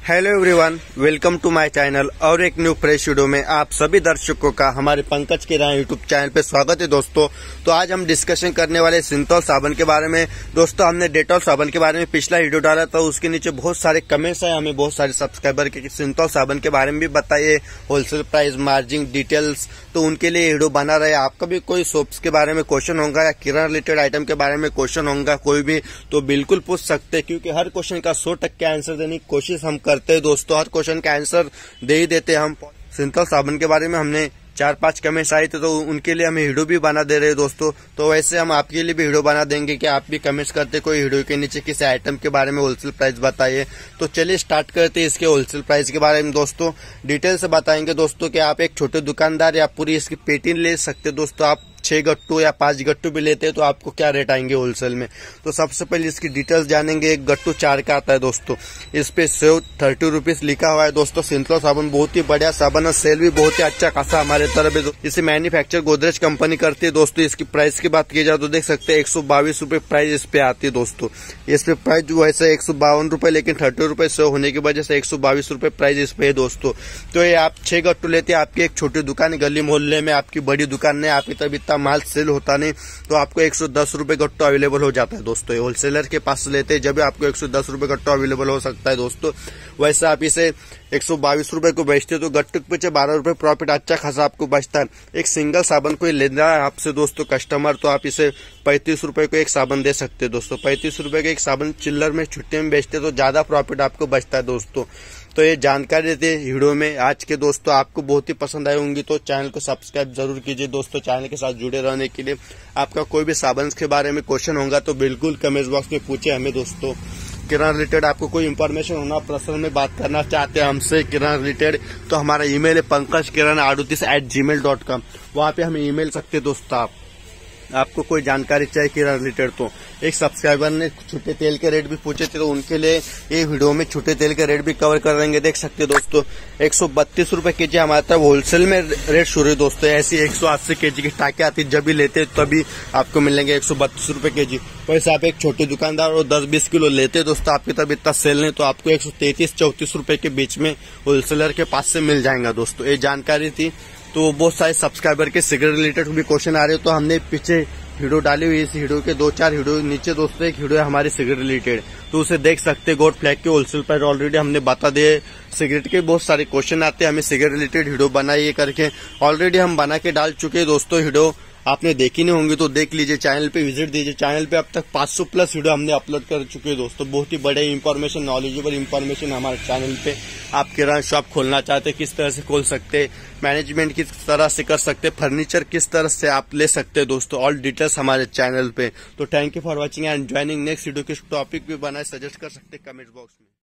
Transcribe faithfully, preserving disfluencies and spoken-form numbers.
Hello everyone, welcome to my channel और एक new fresh video में आप सभी दर्शकों का हमारे पंकज किराना यूट्यूब चैनल पे स्वागत है। दोस्तों तो आज हम डिस्कशन करने वाले सिंथॉल साबुन के बारे में। दोस्तों हमने डेटॉल साबुन के बारे में पिछला वीडियो डाला था, उसके नीचे बहुत सारे कमेंट्स आए हमें बहुत सारे सब्सक्राइबर के सिंथॉल साबुन के बारे में भी बताइए, होलसेल प्राइस, मार्जिन, डिटेल्स। तो उनके लिए वीडियो बना रहे। आपका भी कोई सोप्स के बारे में क्वेश्चन होगा या किराना रिलेटेड आइटम के बारे में क्वेश्चन होगा कोई भी, तो बिल्कुल पूछ सकते हैं, क्योंकि हर क्वेश्चन का सौ टक्का आंसर देने की कोशिश हम करते हैं। दोस्तों हर क्वेश्चन का आंसर दे ही देते हैं हम। सिंथॉल साबुन के बारे में हमने चार पांच कमेंट्स आए थे, तो उनके लिए हमें वीडियो भी बना दे रहे हैं दोस्तों। तो वैसे हम आपके लिए भी वीडियो बना देंगे कि आप भी कमेंट्स करते कोई वीडियो के नीचे किसी आइटम के बारे में होलसेल प्राइस बताइए। तो चलिए स्टार्ट करते हैं इसके होलसेल प्राइस के बारे में। दोस्तों डिटेल से बताएंगे दोस्तों कि आप एक छोटे दुकानदार या पूरी इसकी पेटी ले सकते दोस्तों। आप छह गट्टू या पांच गट्टू भी लेते हैं तो आपको क्या रेट आएंगे होलसेल में। तो सबसे पहले इसकी डिटेल्स जानेंगे। एक गट्टू चार का आता है दोस्तों, इस पे सेव थर्टी रुपीज लिखा हुआ है दोस्तों। सिंथॉल साबुन बहुत ही बढ़िया साबुन है, सेल भी बहुत ही अच्छा खासा हमारे तरफ है। इसे मैन्युफैक्चर गोदरेज कंपनी करती है दोस्तों। इसकी प्राइस की बात की जाए तो देख सकते हैं एक सौ बाईस रूपये प्राइस इस पे आती है दोस्तों। इस पे प्राइस जो वैसे एक सौ बावन रूपये, लेकिन थर्टी रुपये सेव होने की वजह से एक सौ बाईस रूपये प्राइस इस पे है दोस्तों। तो ये आप छह गट्टू लेते हैं, आपकी एक छोटी दुकान है, गली मोहल्ले में आपकी बड़ी दुकान है, आपकी तब इतना माल सेल होता नहीं, तो आपको एक सौ दस रूपये गट्टू अवेलेबल हो जाता है दोस्तों। ये होलसेलर के पास लेते हैं जब आपको एक सौ दस रूपये गट्टू अवेलेबल हो सकता है दोस्तों। वैसे आप इसे एक सौ बाईस रूपये को बेचते तो गट्टू के पीछे बारह रूपये प्रॉफिट अच्छा खासा आपको बचता है। एक सिंगल साबुन को लेना है आपसे दोस्तों कस्टमर, तो आप इसे पैंतीस रूपये को एक साबुन दे सकते हैं दोस्तों। पैंतीस रूपये का एक साबुन चिल्लर में छुट्टी में बेचते तो ज्यादा प्रॉफिट आपको बचता है दोस्तों। तो ये जानकारी देते हैं वीडियो में आज के दोस्तों, आपको बहुत ही पसंद आई होंगी तो चैनल को सब्सक्राइब जरूर कीजिए दोस्तों। चैनल के साथ जुड़े रहने के लिए आपका कोई भी साबुन के बारे में क्वेश्चन होगा तो बिल्कुल कमेंट बॉक्स में पूछे हमें दोस्तों। किराना रिलेटेड आपको कोई इन्फॉर्मेशन होना, पर्सनल में बात करना चाहते हैं हमसे किराना रिलेटेड, तो हमारा ईमेल है पंकज किराना अड़तीस at gmail dot com. वहाँ पे हमें ईमेल सकते दोस्तों। आप आपको कोई जानकारी चाहिए किराना रिलेटेड तो एक सब्सक्राइबर ने छोटे तेल के रेट भी पूछे थे, तो उनके लिए ये वीडियो में छोटे तेल के रेट भी कवर कर देंगे। देख सकते हैं दोस्तों एक सौ बत्तीस रूपये के जी हमारे तरफ होलसेल में रेट शुरू है दोस्तों। ऐसी एक सौ अस्सी के जी की टाके आती है, जब भी लेते तभी आपको मिलेंगे एक सौ बत्तीस रूपये के जी। वैसे आप एक छोटे दुकानदार और दस बीस किलो लेते दोस्तों, आपकी तरफ इतना सेल नहीं, तो आपको एक सौ तैतीस चौतीस रूपये के बीच में होलसेलर के पास से मिल जाएगा दोस्तों। ये जानकारी थी। तो बहुत सारे सब्सक्राइबर के सिगरेट रिलेटेड भी क्वेश्चन आ रहे हो, तो हमने पीछे वीडियो डाली हुई, इस वीडियो के दो चार वीडियो नीचे दोस्तों एक वीडियो है हमारी सिगरेट रिलेटेड, तो उसे देख सकते। गोल्ड फ्लैग के होलसेल प्राइस ऑलरेडी हमने बता दिए। सिगरेट के बहुत सारे क्वेश्चन आते हैं, हमें सिगरेट रिलेटेड वीडियो बनाइए करके ऑलरेडी हम बना के डाल चुके हैं दोस्तों। वीडियो आपने देखी नहीं होंगी तो देख लीजिए, चैनल पे विजिट दीजिए। चैनल पे अब तक पाँच सौ प्लस वीडियो हमने अपलोड कर चुके हैं दोस्तों। बहुत ही बड़े इंफॉर्मेशन, नॉलेजेबल इंफॉर्मेशन हमारे चैनल पे। आप किराना शॉप खोलना चाहते हैं किस तरह से खोल सकते हैं, मैनेजमेंट किस तरह से कर सकते हैं, फर्नीचर किस तरह से आप ले सकते हैं दोस्तों, ऑल डिटेल्स हमारे चैनल पे। तो thank you for watching and joining. Next video किस टॉपिक पे बनाए सजेस्ट कर सकते हैं कमेंट बॉक्स में।